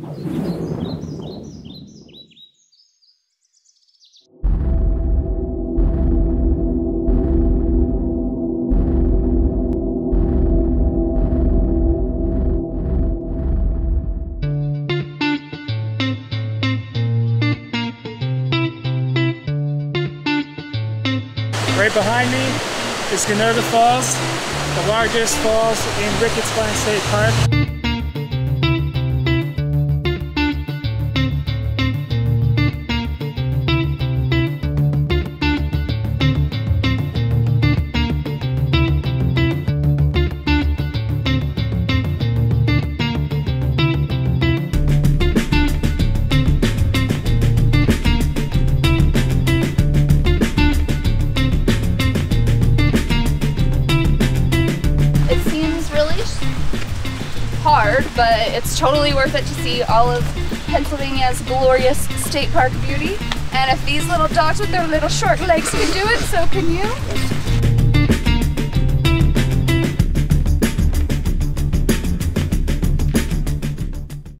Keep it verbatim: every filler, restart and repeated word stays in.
Right behind me is Waterfalls, the largest falls in Ricketts Glen State Park. Hard, but it's totally worth it to see all of Pennsylvania's glorious state park beauty. And if these little dogs with their little short legs can do it, so can you.